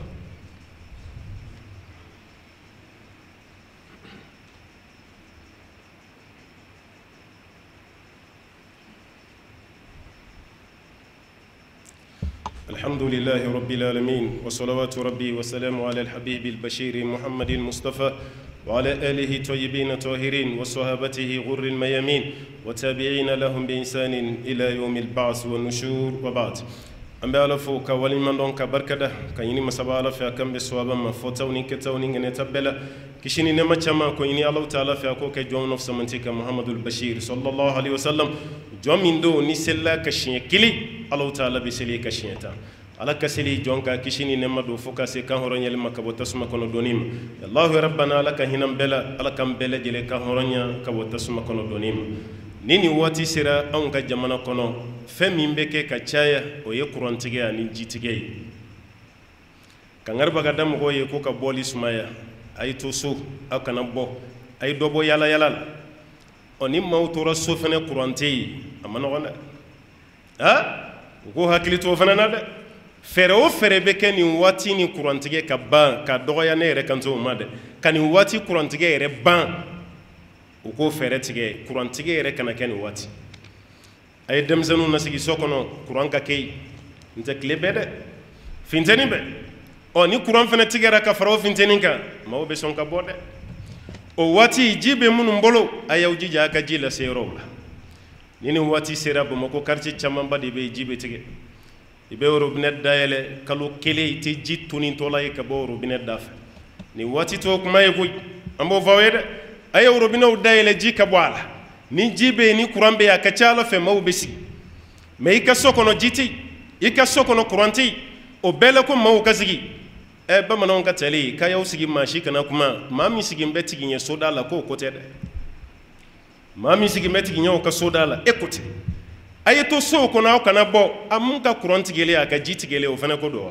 الحمد لله رب العالمين وصلوات ربي وسلام على الحبيب البشير محمد المصطفى وعلى آله طيبين طاهرين وصحابته غر الميامين وتابعين لهم بإحسان إلى يوم البعث والنشور وبعد أما على فوق ولمن دون كبركة كيني مسبا على في أكم بسوابا ما فوتوني كتوني نتبلا كشيني نما تما كيني الله تعالى في أكو كجوم نفس منتك محمد البشير صلى الله عليه وسلم جوم من دو نسلا كشين كلي الله تعالى بسلي كشينتا على كسلي جونكا كشيني نما دو فوكا سكان هرانيا لما كبوتسما كنو دونيم الله ربنا لك هنا بلا على كم بلا جل كان هرانيا كبوتسما كنو دونيم nini wati sera an ka jamana kono fɛn min bɛ kɛ ka caya o ye kurantigɛ ani jitigɛ ye kangarba ka da mɔgɔw ye ko ka bɔli sumaya a ye to so aw kana bɔ a ye dɔ bɔ yala yala la ɔ ni maaw tora so fɛnɛ kurante ye a ma nɔgɔn dɛ ha u ko hakili to o fɛnɛ na dɛ fɛɛrɛ o fɛɛrɛ bɛ kɛ nin waati ni kurantigɛ ka ban ka dɔgɔya ne yɛrɛ kan to o ma dɛ ka nin waati kurantigɛ yɛrɛ ban u ko fɛɛrɛ tigɛ kurantigɛ yɛrɛ kana kɛ nin waati a ye denmisɛnninw nasigi so kɔnɔ kuran ka kɛ yen n tɛ tile bɛɛ dɛ fintɛni bɛ ɔ ni kuran fɛnɛ tigɛra ka fara o fintɛni kan maaw bɛ sɔn ka bɔ dɛ o waati ji bɛ minnu bolo a y'aw jija a ka ji lase yɔrɔw la ni nin waati sera Bamakɔ quartier camanba de bɛ yen ji bɛ tigɛ i bɛ robinet dayɛlɛ kalo kelen i tɛ ji tonitɔ la ye ka bɔ robinet da fɛ nin waati t'o kuma ye koyi an b'o fɔ aw ye dɛ a ye robinew dayɛlɛ ji ka bɔ a la ni ji bɛ yen ni kuran bɛ yen a ka ca Ala fɛ maaw bɛ sigi mais i ka so kɔnɔ ji tɛ yen i ka so kɔnɔ kuran tɛ yen o bɛɛ la ko maaw ka sigi ɛ bamananw ka tali k'a y'aw sigi maa si kana kuma maa min sigilen bɛ tigi ɲɛ soda la k'o ko tɛ dɛ maa min sigilen bɛ tigi ɲɛ o ka soda la e ko tɛ a ye to so kɔnɔ aw kana bɔ a mun ka kuran tigɛlen a ka ji tigɛlen o fana ko don wa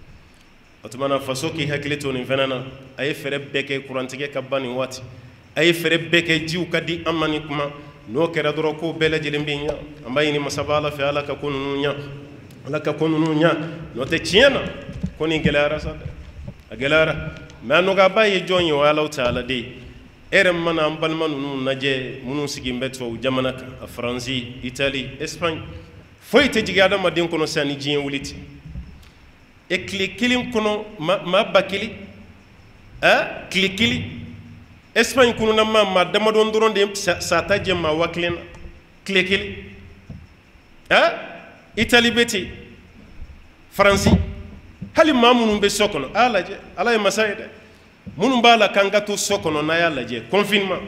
o tuma na faso k'i hakili to nin fana na a ye fɛɛrɛ bɛɛ kɛ kurantigɛ ka ban nin waati a ye fɛɛrɛ bɛɛ kɛ jiw ka di an ma nin kuma n'o kɛra dɔrɔn ko bɛɛ lajɛlen bɛ ɲa an b'a ɲini masaba Ala fɛ Ala ka ko ninnu ɲa Ala ka ko ninnu ɲa n'o tɛ tiɲɛ na ko nin gɛlɛyara sa dɛ a gɛlɛyara mais a nɔgɔyaba ye jɔn ye o ye Ala Taala de ye e yɛrɛ mana an balima ninnu lajɛ minnu sigilen bɛ tubabu jamana kan a Faransi Itali Espagne foyi tɛ jigin adamaden kɔnɔ sisan ni diɲɛ wuli tɛ e tile kelen kɔnɔ maa ba kelen ɛ tile kelen Espagne kununa ma ma damadon dɔrɔn de sata jɛ maa wa kelen na tile kelen ɛ Itali bɛ ten Faransi hali maa minnu bɛ so kɔnɔ a y'a lajɛ Ala ye masa ye dɛ minnu b'a la k'an ka to so kɔnɔ n'a y'a lajɛ confinement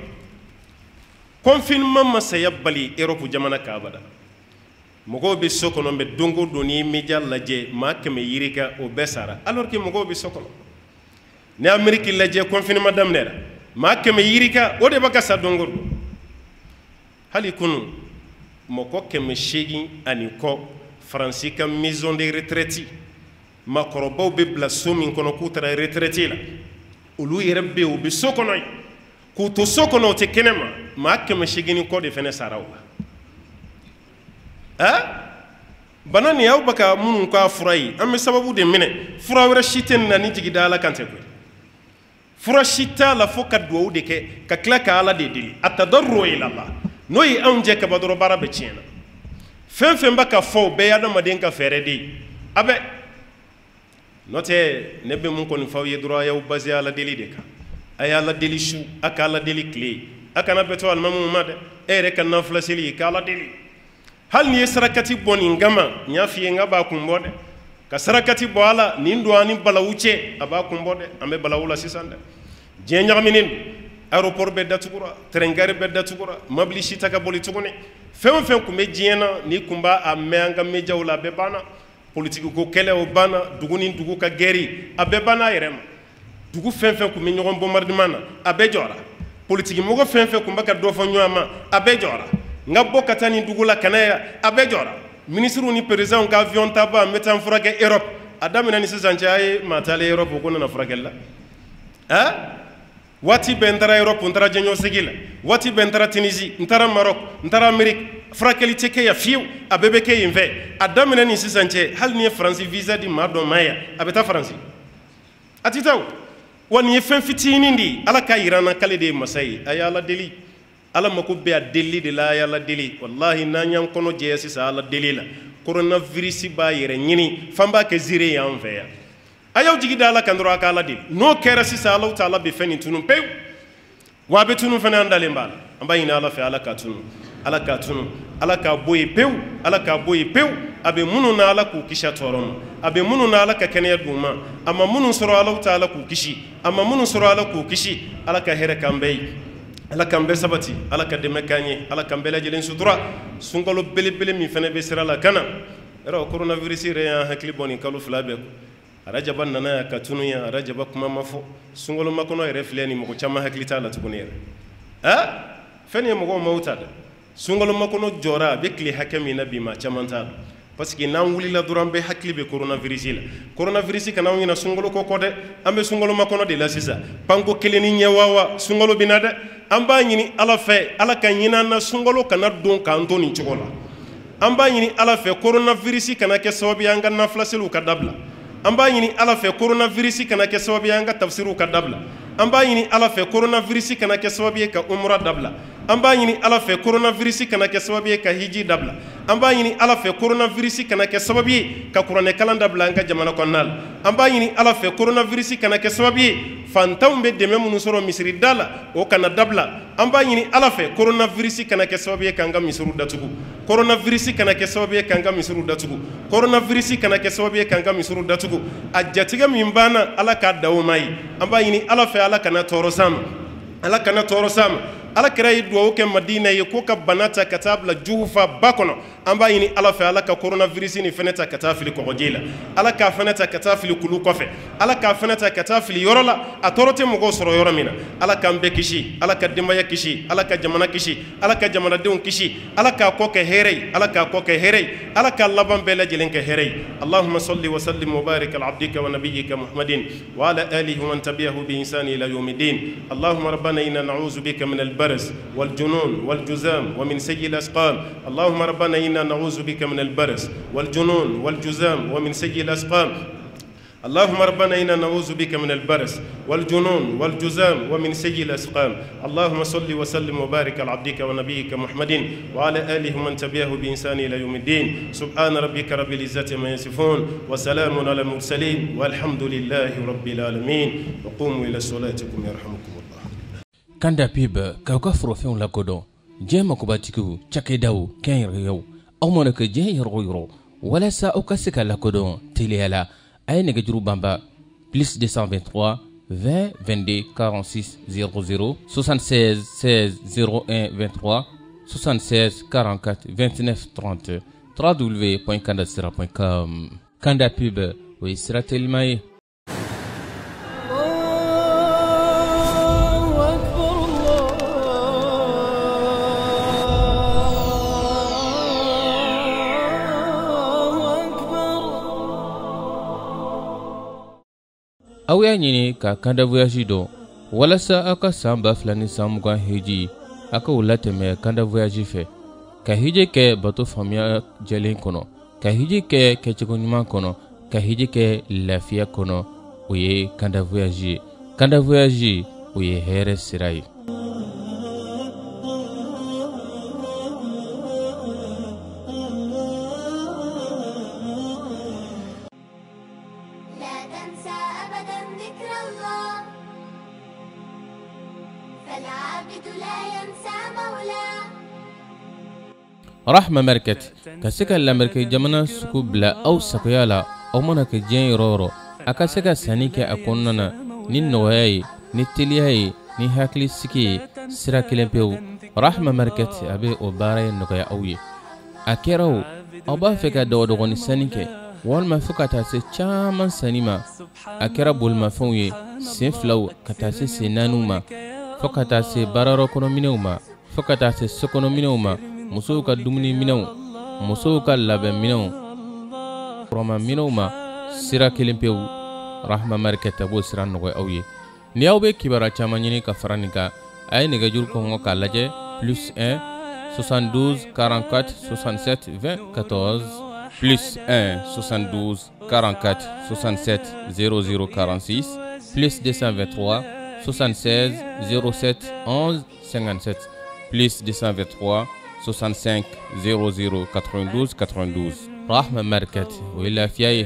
confinement ma saya bali Europe jamana kan abada mɔgɔw bɛ so kɔnɔ mɛ don o don n'i ye media lajɛ maa kɛmɛ yiri kan o bɛɛ sara alors que mɔgɔw bɛ so kɔnɔ ni Amérique lajɛ confinement daminɛra maa kɛmɛ yiri kan o de bɛ ka sa don o don hali kunu mɔgɔ kɛmɛ seegin ani kɔ Faransi ka maison de retraite maakɔrɔbaw bɛ bila so min kɔnɔ k'u taara retraite la olu yɛrɛ bɛ yen u bɛ so kɔnɔ yen k'u to so kɔnɔ u tɛ kɛnɛma maa kɛmɛ seegin ni kɔ de fana sara o la ɛ bana nin aw bɛ ka minnu k'a fura ye an bɛ sababu de minɛ fura wɛrɛ si tɛ nin na ni jigida Ala kan tɛ koyi fura si t'a la fo ka dugawu de kɛ ka tila ka Ala de deli a tadarru ila Allah n'o ye anw jɛ kaba dɔrɔn baara bɛ tiɲɛ na fɛn fɛn bɛ ka fɔ o bɛɛ ye adamaden ka fɛɛrɛ de ye a bɛ n'o tɛ ne bɛ mun kɔni f'aw ye dɔrɔn a y'aw basé Ala deli de kan a ye Ala deli su a ka Ala deli tile a kana bɛ to alimamuw ma dɛ e yɛrɛ ka nafila seli ka Ala deli hali n'i ye sarakati bɔ nin kama n y'a f'i ye n k'a b'a kun bɔ dɛ ka sarakati bɔ a la nin don an ni balawu cɛ a b'a kun bɔ dɛ an bɛ balawu la sisan dɛ diɲɛ ɲagaminen don aéroport bɛɛ datugura terrain gare bɛɛ datugura mobili si ta ka boli tuguni fɛn o fɛn tun bɛ diɲɛ na n'i kun b'a mɛn an ka médiaw la a bɛɛ banna politique ko kɛlɛ o banna dugu ni dugu ka gɛri a bɛɛ banna a yɛrɛ ma dugu fɛn fɛn tun bɛ ɲɔgɔn bombardement na a bɛɛ jɔra politique mɔgɔ fɛn fɛn tun bɛ ka dɔ fɔ ɲɔgɔn ma a bɛɛ jɔra n ka bɔ ka taa nin dugu la ka na yan a bɛɛ jɔra ministres ni présidents ka avion taba n bɛ taa n furakɛ Europe a daminɛ ni sisan cɛ a ye maa taalen Europe ko nana furakɛli la ɛ waati bɛɛ n taara Europe n taara jɛɲɔsigi la waati bɛɛ n taara Tunisie n taara Maroc n taara Amérique furakɛli tɛ kɛ yan fiyewu a bɛɛ bɛ kɛ yen fɛ a daminɛ ni sisan cɛ hali ni ye Faransi visa di maa dɔ ma yan a bɛ taa Faransi a tɛ taa o wa nin ye fɛn fitinin de ye Ala k'a yira an na k'ale de ye masa ye a ye Ala deli Ala mako bɛ a deli de la a ye Ala deli walahi n'an y'an kɔnɔ jɛya sisan Ala deli la coronavirus b'a yɛrɛ ɲini fan b'a kɛ zire y'an fɛ yan a y'aw jigi da Ala kan dɔrɔn a ka Ala deli n'o kɛra sisan Alahu Taala bɛ fɛn nin tunu pewu wa a bɛ tunu fana an dalen b'a la an b'a ɲini Ala fɛ Ala ka tunu Ala ka tunu Ala ka bɔ yen pewu Ala ka bɔ yen pewu a bɛ minnu na Ala k'u kisi a tɔɔrɔ ma a bɛ minnu na Ala ka kɛnɛya d'u ma a ma minnu sɔrɔ Alahu Taala k'u kisi a ma minnu sɔrɔ Ala k'u kisi Ala ka hɛrɛ k'an bɛɛ ye Ala k'an bɛɛ sabati Ala ka dɛmɛ k'an ye Ala k'an bɛɛ lajɛlen sutura sunkalo belebele min fana bɛ sira la kana yɔrɔ coronavirus yɛrɛ y'an hakili bɔ nin kalo fila bɛɛ Arajaba nana ya ka tunu ya Arajaba kuma ma fɔ sunkalo makɔnɔ yɛrɛ filɛ ni mɔgɔ caman hakili t'a la tuguni yɛrɛ ɛ fɛn ye mɔgɔw m'o ta dɛ sunkalo makɔnɔ jɔra a bɛ tile hakɛ min na bi maa caman t'a la parce que n'an wulila dɔrɔn an bɛ hakili bɛ coronavirus la coronavirus kana anw ɲɛna sunkalo kɔ kɔ dɛ an bɛ sunkalo makɔnɔ de la sisan panko kelen ni ɲɛ wawa sunkalo bɛ na dɛ an b'a ɲini Ala fɛ Ala ka ɲinɛ an na sunkalo kana don k'an to nin cogo la an b'a ɲini Ala fɛ coronavirus kana kɛ sababu ye an ka nafilasiw ka dabila an b'a ɲini Ala fɛ coronavirus kana kɛ sababu ye an ka tafsiriw ka dabila an b'a ɲini Ala fɛ coronavirus kana kɛ sababu ye ka umra dabila an b'a ɲini Ala fɛ coronavirus kana kɛ sababu ye ka hiji dabila an b'a ɲini Ala fɛ coronavirus kana kɛ sababu ye ka kuranɛ kalan dabila an ka jamana kɔnɔna la an b'a ɲini Ala fɛ coronavirus kana kɛ sababu ye fantanw bɛ dɛmɛ minnu sɔrɔ misiri da la o kana dabila an b'a ɲini Ala fɛ coronavirus kana kɛ sababu ye k'an ka misiriw datugu coronavirus kana kɛ sababu ye k'an ka misiriw datugu coronavirus kana kɛ sababu ye k'an ka misiriw datugu a jatigɛ min banna Ala k'a da o ma ye an b'a ɲini Ala fɛ Ala kana tɔɔrɔ s'an ma Ala kana tɔɔrɔ s'an ma Ala kɛra ye duwawu kɛ Madina ye ko ka bana ta ka taa bila Juhufa ba kɔnɔ an b'a ɲini Ala fɛ Ala ka coronavirus ni fɛnɛ ta ka taa fili kɔgɔji la Ala k'a fɛnɛ ta ka taa fili kulu kɔfɛ Ala k'a fɛnɛ ta ka taa fili yɔrɔ la a tɔɔrɔ tɛ mɔgɔw sɔrɔ yɔrɔ min na Ala k'an bɛɛ kisi Ala ka denbaya kisi Ala ka jamana kisi Ala ka jamanadenw kisi Ala k'a kɔ kɛ hɛrɛ ye Ala k'a kɔ kɛ hɛrɛ ye Ala k'a laban bɛɛ lajɛlen kɛ hɛrɛ ye Allahumma salli wa sallim wa barik ala abdika wa nabiyyika Muhammadin wa ala alihi wa man tabi'ahu bi ihsani ila yawmiddin Allahumma rabbana inna na'udhu bika min al-baras wal الجنون والجزام ومن سيء الأسقام اللهم ربنا إنا نعوذ بك من البرص والجنون والجزام ومن سيء الأسقام اللهم ربنا إنا نعوذ بك من البرص والجنون والجزام ومن سيء الأسقام اللهم صل وسلم وبارك على عبدك ونبيك محمد وعلى آله ومن تبعه بإحسان إلى يوم الدين سبحان ربك رب العزة ما يصفون وسلام على المرسلين والحمد لله رب العالمين وقوموا إلى صلاتكم يرحمكم الله Kanda piba ka ka frofin la kodo jema ko batiku chakedaw ken rew aw mona ke je yoro yoro wala sa o kasika la kodo teliala ay ne gajuru bamba plus deux cent vingt-trois vingt vingt-deux quarante-six zéro zéro soixante-seize seize zéro un vingt-trois soixante-seize quarante-quatre vingt-neuf trente w point kandasira point com Kanda pub oui sera tellement aw y'a ɲini ka Kanda voyage dɔn walasa aw ka san ba fila ni san mugan hiji aw ka o latɛmɛ Kanda voyage fɛ ka hiji kɛ bato faamuya jɛlen kɔnɔ ka hiji kɛ kɛcogo ɲuman kɔnɔ ka hiji kɛ lafiya kɔnɔ o ye Kanda voyage ye Kanda voyage o ye hɛrɛ sira ye Rahma Market ka se ka lamɛrikɛ jamana sugu bila aw sagoya la aw mana kɛ diɲɛ yɔrɔ yɔrɔ a ka se ka sanni kɛ a kɔnɔna na ni nɔgɔya ye ni teliya ye ni hakili sigi ye sira kelen pewu Rahma Market a bɛ o baara ye nɔgɔya aw ye a kɛra o aw b'a fɛ ka dɔgɔdɔgɔni sanni kɛ walima fo ka taa se caman sanni ma a kɛra bolimafɛnw ye sen filaw ka taa se sen naaniw ma fo ka taa se baarayɔrɔ kɔnɔ minɛnw ma fo ka taa se sokɔnɔ minɛnw ma musow ka dumuni minɛnw musow ka labɛn minɛnw kɔrɔma minɛnw ma sira kelen pewu Rahma Market a b'o sira nɔgɔya aw ye ni aw bɛ kibaruya caman ɲini ka fara nin kan a ye nɛgɛjuru kɔngɔ k'a lajɛ plus un soixante-douze quarante-quatre soixante-sept vingt quatorze plus un soixante-douze quarante-quatre soixante-sept zéro zéro quarante-six plus deux cent vingt-trois soixante-seize zéro sept onze cinquante-sept plus deux cent vingt-trois soixante-cinq zéro zéro quatre-vingt-douze quatre-vingt-douze rahma markat o ila fiyaye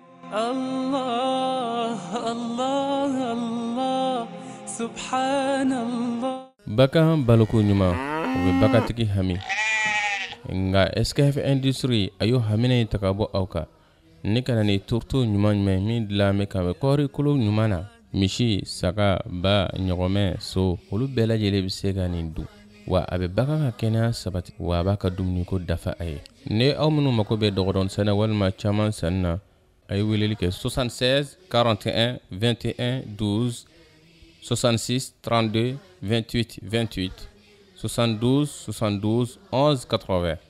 Allah Allah Allah subhanallah baka baluku nyuma o be baka tiki hami nga S K F industry ayo hamine takabo awka ni kana ni turtu nyuma nyuma mi la me ka kori kulu nyuma na mishi saka ba nyogome so olu bela jele bisega ni du wa abe baka ka kena sabati wa baka dumni ko dafa ay ne awmunu mako be dogodon sana walma chaman sanna ay weleli ke soixante-seize quarante et un vingt et un douze soixante-six trente-deux vingt-huit vingt-huit soixante-douze soixante-douze onze quatre-vingts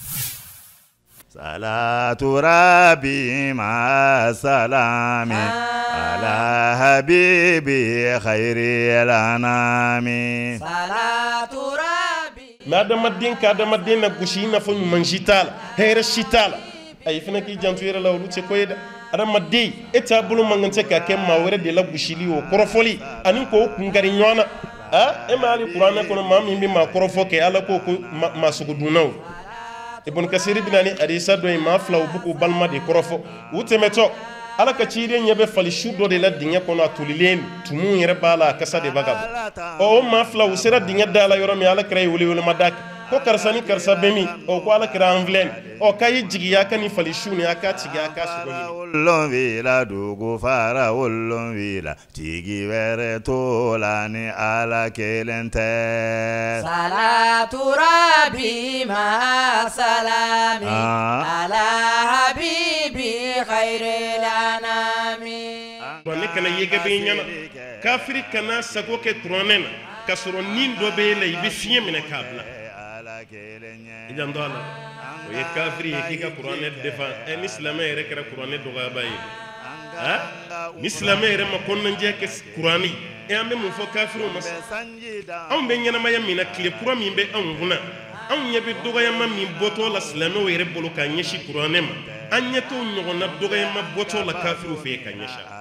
Salatu Rabbi ma salami ala habibi khairi al-anami. Salatu Rabbi. Madamaddin kadamaddin na gushi na fon manjitala hera shitala ay fina ki jantu yera lawlu ce koyda adamaddi eta bulu mangante ka kem ma were de la gushili o korofoli anin ko ngari nyona ah e mali qur'ana kono mam yimbi ma korofo ke ala ko ko ma sugu dunaw ibn kasir binani adisa do ma flaw buku balma de korofo wutemeto ala ka ciide nyebe fali shudo de la dinga kono atulilen tumu yere bala kasa de bagab o ma flaw sera dinga dala yoro mi ala kray wuli wuli madak ko karsani karsa bemi o ko ala kra anvlen o kay jigi yakani fali shuni aka tigi aka sugo ullon vila dugu fara ullon vila tigi were tolani ala kelente. Salatu Rabbi ma salami ala habibi khairil anami. ne kana yega be nyana kafiri kana sago ke tronena kasoro nin do be lay be fiye mine kabla idan dola o ye kafiri ye kika qur'ane defa en islamé re kera qur'ane do ga bayi ha islamé re ma kon nje ke qur'ani e ambe mun fo kafiru mas on be nyana maya mina kile qur'an mi be an huna an yabe doga yamma min boto la islamé o yere bolo ka nyeshi qur'ane ma an yeto nyogona doga yamma boto la kafiru fe ka nyesha